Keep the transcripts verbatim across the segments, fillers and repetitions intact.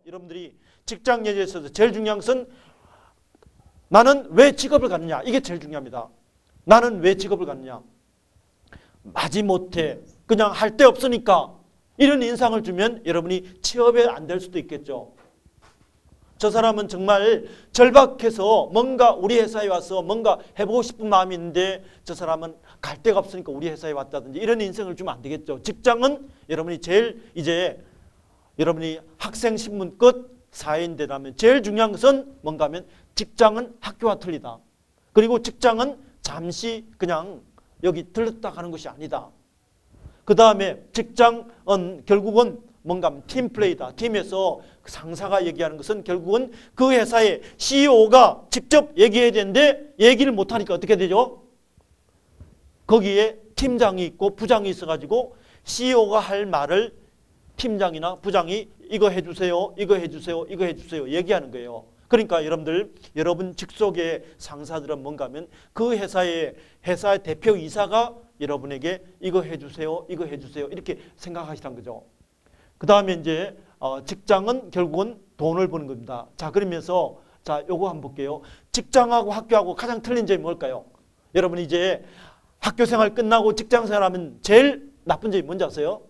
여러분들이 직장 얘기에 있어서 제일 중요한 것은 나는 왜 직업을 갖느냐. 이게 제일 중요합니다. 나는 왜 직업을 갖느냐. 마지못해 그냥 할 데 없으니까 이런 인상을 주면 여러분이 취업에 안 될 수도 있겠죠. 저 사람은 정말 절박해서 뭔가 우리 회사에 와서 뭔가 해보고 싶은 마음이 있는데 저 사람은 갈 데가 없으니까 우리 회사에 왔다든지 이런 인생을 주면 안 되겠죠. 직장은 여러분이 제일 이제 여러분이 학생 신분 끝 사회인되라면 제일 중요한 것은 뭔가 하면 직장은 학교와 틀리다. 그리고 직장은 잠시 그냥 여기 들렀다 가는 것이 아니다. 그 다음에 직장은 결국은 뭔가 하면 팀플레이다. 팀에서 상사가 얘기하는 것은 결국은 그 회사의 씨이오가 직접 얘기해야 되는데 얘기를 못하니까 어떻게 되죠? 거기에 팀장이 있고 부장이 있어가지고 씨이오가 할 말을 팀장이나 부장이 이거 해주세요, 이거 해주세요, 이거 해주세요 얘기하는 거예요. 그러니까 여러분들, 여러분 직속의 상사들은 뭔가 하면 그 회사의 회사의 대표이사가 여러분에게 이거 해주세요, 이거 해주세요 이렇게 생각하시란 거죠. 그 다음에 이제 어, 직장은 결국은 돈을 버는 겁니다. 자, 그러면서 자, 요거 한번 볼게요. 직장하고 학교하고 가장 틀린 점이 뭘까요? 여러분 이제 학교 생활 끝나고 직장 생활하면 제일 나쁜 점이 뭔지 아세요?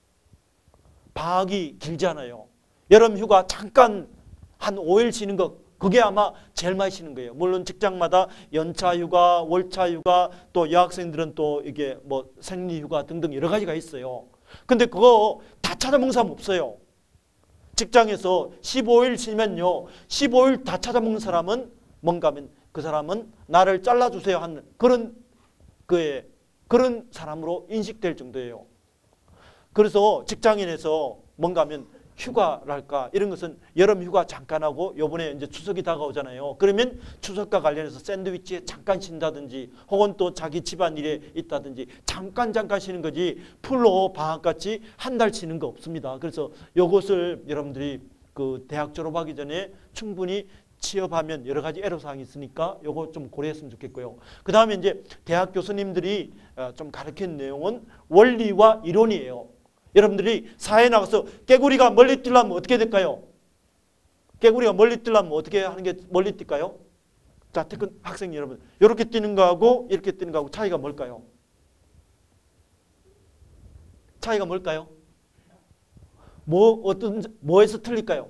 방학이 길잖아요. 여름 휴가 잠깐 한 오 일 쉬는 거 그게 아마 제일 많이 쉬는 거예요. 물론 직장마다 연차 휴가, 월차 휴가, 또 여학생들은 또 이게 뭐 생리 휴가 등등 여러 가지가 있어요. 근데 그거 다 찾아먹는 사람 없어요. 직장에서 십오 일 쉬면요. 십오 일 다 찾아먹는 사람은 뭔가 하면 그 사람은 나를 잘라주세요 하는 그런 그의 그런 사람으로 인식될 정도예요. 그래서 직장인에서 뭔가 하면 휴가랄까 이런 것은 여름 휴가 잠깐 하고 요번에 이제 추석이 다가오잖아요. 그러면 추석과 관련해서 샌드위치에 잠깐 쉰다든지 혹은 또 자기 집안일에 있다든지 잠깐 잠깐 쉬는 거지 풀로 방학같이 한 달 쉬는 거 없습니다. 그래서 요것을 여러분들이 그 대학 졸업하기 전에 충분히 취업하면 여러 가지 애로사항이 있으니까 요거 좀 고려했으면 좋겠고요. 그 다음에 이제 대학 교수님들이 좀 가르치는 내용은 원리와 이론이에요. 여러분들이 사회에 나가서 깨구리가 멀리 뛰려면 어떻게 될까요? 깨구리가 멀리 뛰려면 어떻게 하는 게 멀리 뛸까요? 자, 태권 학생 여러분, 이렇게 뛰는 거하고 이렇게 뛰는 거하고 차이가 뭘까요? 차이가 뭘까요? 뭐 어떤 뭐에서 틀릴까요?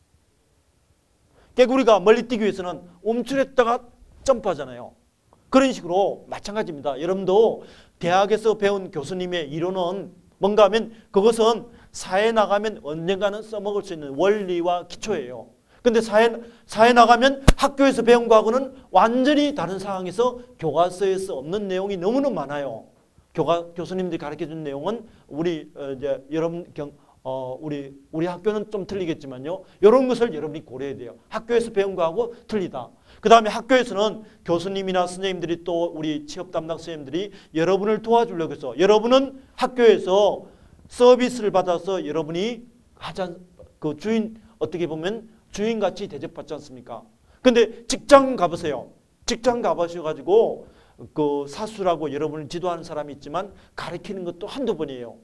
깨구리가 멀리 뛰기 위해서는 움츠렸다가 점프하잖아요. 그런 식으로 마찬가지입니다. 여러분도 대학에서 배운 교수님의 이론은 뭔가 하면 그것은 사회에 나가면 언젠가는 써먹을 수 있는 원리와 기초예요. 근데 사회, 사회 나가면 학교에서 배운 거하고는 완전히 다른 상황에서 교과서에서 없는 내용이 너무너무 많아요. 교과, 교수님들이 가르쳐준 내용은 우리, 어, 이제, 여러분, 경, 어, 우리, 우리 학교는 좀 틀리겠지만요. 이런 것을 여러분이 고려해야 돼요. 학교에서 배운 거하고 틀리다. 그 다음에 학교에서는 교수님이나 선생님들이 또 우리 취업 담당 선생님들이 여러분을 도와주려고 해서 여러분은 학교에서 서비스를 받아서 여러분이 하자, 그 주인, 어떻게 보면 주인같이 대접받지 않습니까? 근데 직장 가보세요. 직장 가보셔가지고 그 사수라고 여러분을 지도하는 사람이 있지만 가르치는 것도 한두 번이에요.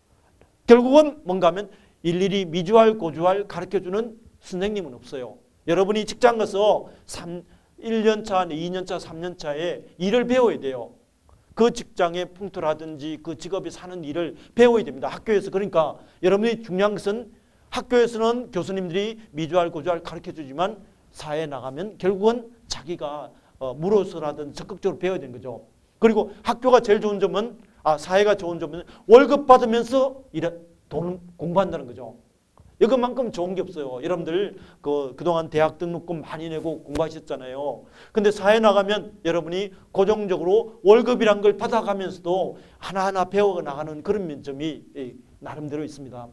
결국은 뭔가 하면 일일이 미주알 고주알 가르쳐주는 선생님은 없어요. 여러분이 직장 가서 일 년 차, 이 년 차, 삼 년 차에 일을 배워야 돼요. 그 직장의 풍토라든지 그 직업이 사는 일을 배워야 됩니다. 학교에서. 그러니까 여러분이 중요한 것은 학교에서는 교수님들이 미주알 고주알 가르쳐주지만 사회에 나가면 결국은 자기가 물어서라든 적극적으로 배워야 되는 거죠. 그리고 학교가 제일 좋은 점은 아 사회가 좋은 점은 월급 받으면서 일해, 돈 공부한다는 거죠. 이것만큼 좋은 게 없어요. 여러분들 그, 그동안 대학 등록금 많이 내고 공부하셨잖아요. 근데 사회 나가면 여러분이 고정적으로 월급이란 걸 받아가면서도 하나하나 배워 나가는 그런 면점이 나름대로 있습니다.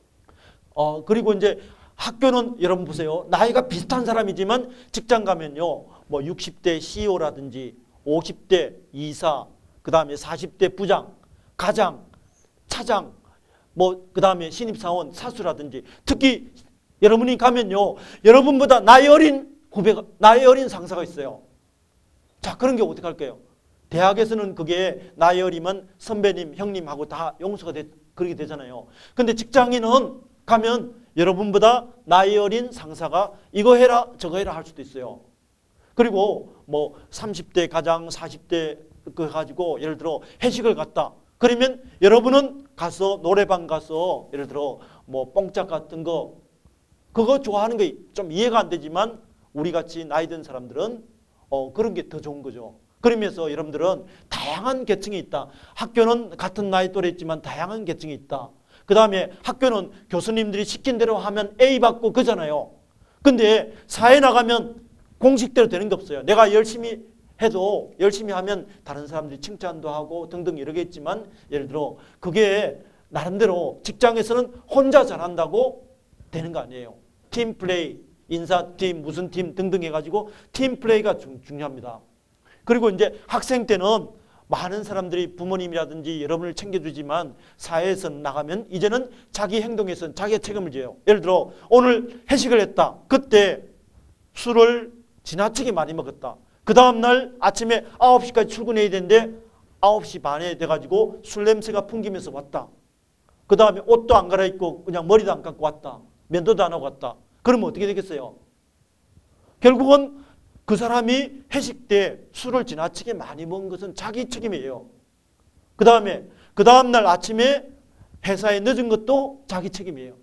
어, 그리고 이제 학교는 여러분 보세요. 나이가 비슷한 사람이지만 직장 가면요. 뭐 육십 대 씨이오라든지 오십 대 이사, 그 다음에 사십 대 부장, 가장, 차장, 뭐 그 다음에 신입사원, 사수라든지 특히 여러분이 가면요. 여러분보다 나이 어린 후배가, 나이 어린 상사가 있어요. 자, 그런 게 어떻게 할까요? 대학에서는 그게 나이 어리면 선배님, 형님하고 다 용서가 되, 그렇게 되잖아요. 근데 직장인은 가면 여러분보다 나이 어린 상사가 이거 해라 저거 해라 할 수도 있어요. 그리고 뭐 삼십 대 가장 사십 대 그 가지고 예를 들어 회식을 갔다. 그러면 여러분은 가서 노래방 가서 예를 들어 뭐 뽕짝 같은 거 그거 좋아하는 게 좀 이해가 안 되지만 우리 같이 나이 든 사람들은 어 그런 게 더 좋은 거죠. 그러면서 여러분들은 다양한 계층이 있다. 학교는 같은 나이 또래있지만 다양한 계층이 있다. 그 다음에 학교는 교수님들이 시킨 대로 하면 A 받고 그잖아요. 근데 사회 나가면 공식대로 되는 게 없어요. 내가 열심히 해도 열심히 하면 다른 사람들이 칭찬도 하고 등등 이러겠지만 예를 들어 그게 나름대로 직장에서는 혼자 잘한다고 되는 거 아니에요. 팀 플레이, 인사팀, 무슨 팀 등등 해가지고 팀 플레이가 중, 중요합니다. 그리고 이제 학생 때는 많은 사람들이 부모님이라든지 여러분을 챙겨주지만 사회에서 나가면 이제는 자기 행동에서는 자기의 책임을 져요. 예를 들어 오늘 회식을 했다. 그때 술을 지나치게 많이 먹었다. 그 다음날 아침에 아홉 시까지 출근해야 되는데 아홉 시 반에 돼가지고 술 냄새가 풍기면서 왔다. 그 다음에 옷도 안 갈아입고 그냥 머리도 안 감고 왔다. 면도도 안 하고 왔다. 그러면 어떻게 되겠어요? 결국은 그 사람이 회식 때 술을 지나치게 많이 먹은 것은 자기 책임이에요. 그 다음에 그 다음날 아침에 회사에 늦은 것도 자기 책임이에요.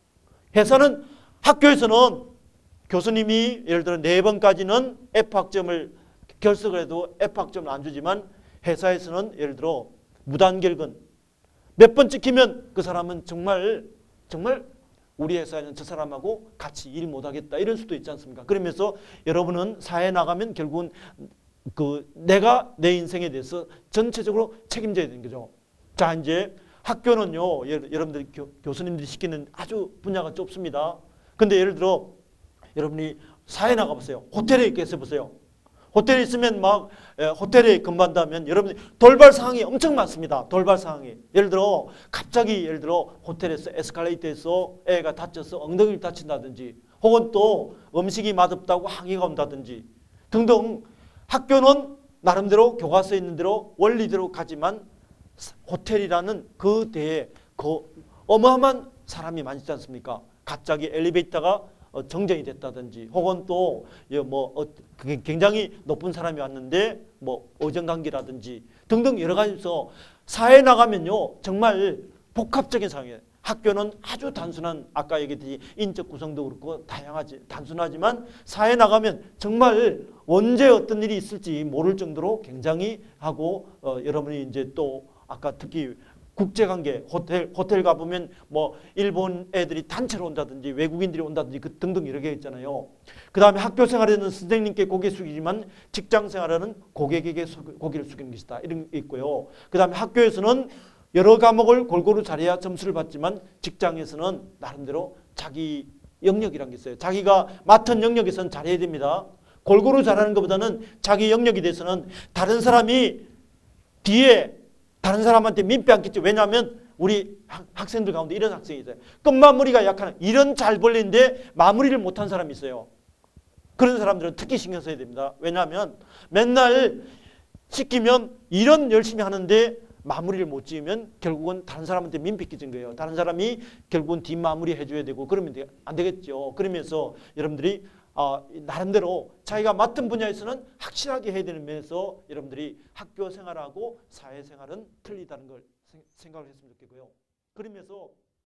회사는 학교에서는 교수님이 예를 들어 네 번까지는 F 학점을 결석을 해도 F 학점을 안 주지만 회사에서는 예를 들어 무단결근 몇 번 찍히면 그 사람은 정말 정말 우리 회사에는 저 사람하고 같이 일 못하겠다 이럴 수도 있지 않습니까? 그러면서 여러분은 사회에 나가면 결국은 그 내가 내 인생에 대해서 전체적으로 책임져야 되는 거죠. 자 이제 학교는요 여러분들 교, 교수님들이 시키는 아주 분야가 좁습니다. 근데 예를 들어 여러분이 사회 나가보세요. 호텔에 있게 보세요. 호텔에 있으면 막 에, 호텔에 근무한다면 여러분이 돌발 상황이 엄청 많습니다. 돌발 상황이. 예를 들어 갑자기 예를 들어 호텔에서 에스컬레이터에서 애가 다쳐서 엉덩이를 다친다든지 혹은 또 음식이 맛없다고 항의가 온다든지 등등 학교는 나름대로 교과서에 있는 대로 원리대로 가지만 호텔이라는 그 대에 그 어마어마한 사람이 많지 않습니까? 갑자기 엘리베이터가 정전이 됐다든지 혹은 또 뭐 굉장히 높은 사람이 왔는데 뭐 어정관계라든지 등등 여러 가지서 사회에 나가면요 정말 복합적인 상황이에요. 학교는 아주 단순한 아까 얘기했듯이 인적 구성도 그렇고 다양하지 단순하지만 사회에 나가면 정말 언제 어떤 일이 있을지 모를 정도로 굉장히 하고 어, 여러분이 이제 또 아까 특히 국제관계, 호텔, 호텔 가보면 뭐 일본 애들이 단체로 온다든지 외국인들이 온다든지 그 등등 여러 개 있잖아요. 그 다음에 학교 생활에는 선생님께 고개 숙이지만 직장 생활에는 고객에게 고개를 숙이는 것이다. 이런 게 있고요. 그 다음에 학교에서는 여러 과목을 골고루 잘해야 점수를 받지만 직장에서는 나름대로 자기 영역이라는 게 있어요. 자기가 맡은 영역에서는 잘해야 됩니다. 골고루 잘하는 것보다는 자기 영역에 대해서는 다른 사람이 뒤에 다른 사람한테 민폐 안 끼죠. 왜냐하면 우리 학생들 가운데 이런 학생이 있어요. 끝마무리가 약한 일은 잘 벌리는데 마무리를 못한 사람이 있어요. 그런 사람들은 특히 신경 써야 됩니다. 왜냐하면 맨날 시키면 일은 열심히 하는데 마무리를 못 지으면 결국은 다른 사람한테 민폐 끼친 거예요. 다른 사람이 결국은 뒷마무리 해줘야 되고 그러면 안 되겠죠. 그러면서 여러분들이 어, 나름대로 자기가 맡은 분야에서는 확실하게 해야 되는 면에서 여러분들이 학교 생활하고 사회생활은 틀리다는 걸 생각을 했으면 좋겠고요. 그러면서